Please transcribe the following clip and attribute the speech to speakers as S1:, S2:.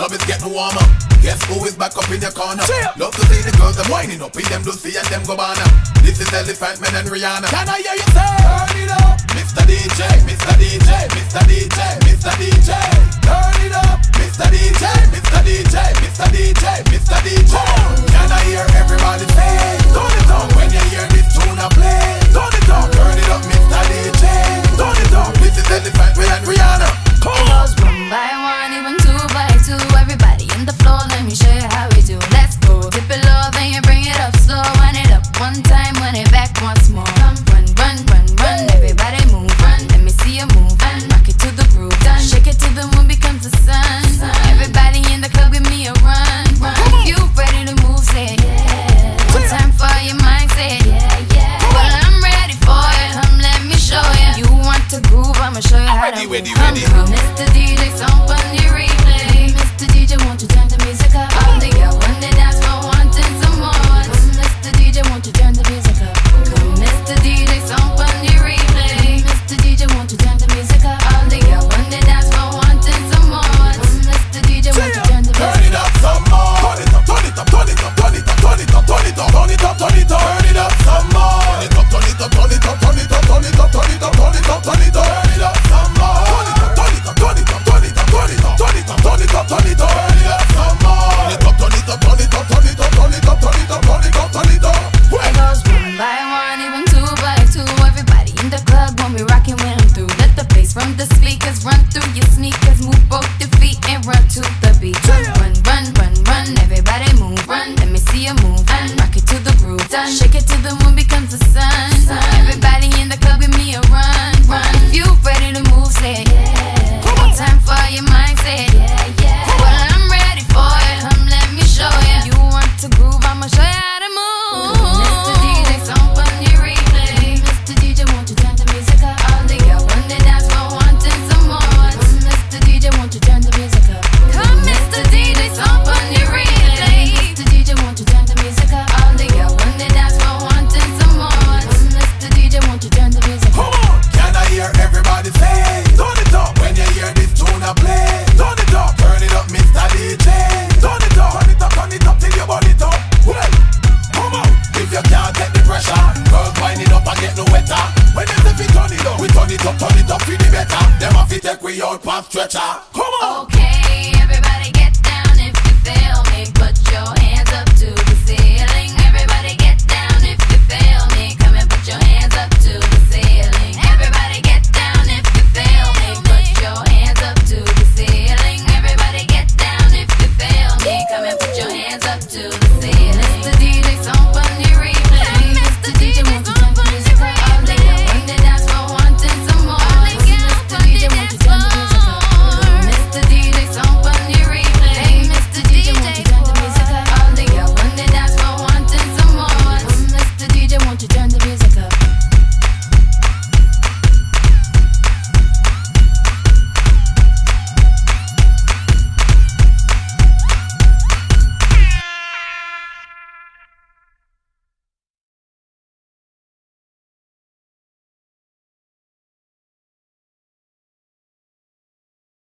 S1: club is getting warmer. Guess who is back up in your corner? Love to see the girls them winding up in them Lucy and them Gabbana. This is Elephant Man and Rihanna. Can I hear you say, turn it up, Mr. DJ, Mr. DJ, Mr. DJ, Mr. DJ. Turn it up, Mr. DJ, Mr. DJ, Mr. DJ, Mr. DJ. Can I hear everybody say, turn it up when you hear this tune I play. Turn it up, turn it up, Mr. DJ. Turn it up, this is Elephant Man and Rihanna.
S2: It goes 1 by 1, even 2 by 2. Everybody in the floor, let me show you how we do. Let's go, dip it low, then you bring it up slow. Run it up 1 time, run it back once more. Run, run, run, run, run. Everybody move, run. Let me see you move, and rock it to the groove. Done. Shake it till the moon becomes the sun. Everybody in the club, give me a run. If you ready to move, say yeah. 1 time for your mind, say yeah. Well, I'm ready for it. Come, let me show you. You want to groove, I'ma show you how to move. Come, Mr. DJ, song on your replay. Mr. DJ, won't you turn the music up? All the girls on the dance floor wanting some more. Come, Mr. DJ, won't you turn the music up? Come, Mr. DJ, song on your replay. Mr. DJ, won't you turn the music up? All the girls on the dance floor wanting some more. Come, Mr. DJ, won't you turn the music up?
S1: Turn it up some more. Turn it up, turn it up, turn it up, turn it up, turn it up, turn it up, turn it up, turn it up, turn it up some more. Turn it up, turn it up, turn it up, turn it up, turn it up, turn it up, turn it up, turn it up, turn it up some more. Turn it up, turn it up, turn it up, turn it up, turn it up, turn it up, turn it up, turn it up, turn it up some more. Turn it up, turn it up, turn it up, turn it up, turn it up, turn it up, turn it up, turn it up.
S2: It goes 1 by 1, even 2 by 2. Everybody in the club when we rockin' when I'm through. Let the bass from the speakers run through your sneakers. Move both your feet and run to the beat. Run, run, run, run, run. Everybody move, run. Let me see you move, and rock it to the groove. Done. Shake it till the moon becomes the sun. Everybody in the club, give me a run. If you ready to move, say yeah. 1 time for your mind, say yeah. Well, I'm ready for it. Come, let me show you. You want to groove, I'ma show you how to move. Mr. DJ, song on your replay. Mr. DJ, won't you turn the music up? All the girls on the dance floor wanting some more. Mr. DJ, won't you turn the music up? Come, Mr. DJ, song on your replay. Mr. DJ, won't you turn the music up? All the girls on the dance floor wanting some more. Mr. DJ, won't you turn the music up?
S1: Come on, can I hear everybody say, turn it up when you hear this tune I play. Turn it up, Mr. DJ. Turn it up till you burn it up. Well, come on, if you can't take the pressure, girls wind it up and get no wetter. When you say we turn it up, for the better. Them have to take we out past stretcher. Come on.
S2: Okay.